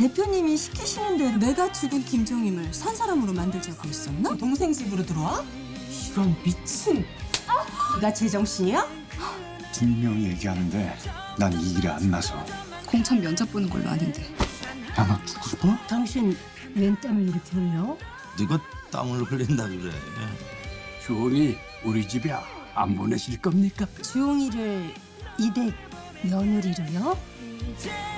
대표님이 시키시는 대로 내가 죽은 김종임을 산 사람으로 만들자고 했었나? 동생 집으로 들어와? 이런 미친. 네가 제정신이야? 분명히 얘기하는데 난 이 일에 안 나서. 공천 면접 보는 걸로 아는데. 야, 너 죽고 싶어? 당신 웬 땀을 이렇게 흘려? 네가 땀을 흘린다 그래. 주홍이 우리 집에 안 보내실 겁니까? 주홍이를 이댁 며느리로요?